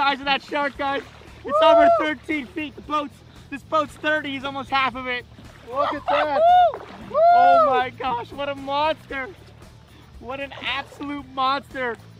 size of that shark, guys. It's over 13 feet. This boat's 30. He's almost half of it. Look at that. Oh my gosh, what a monster. What an absolute monster.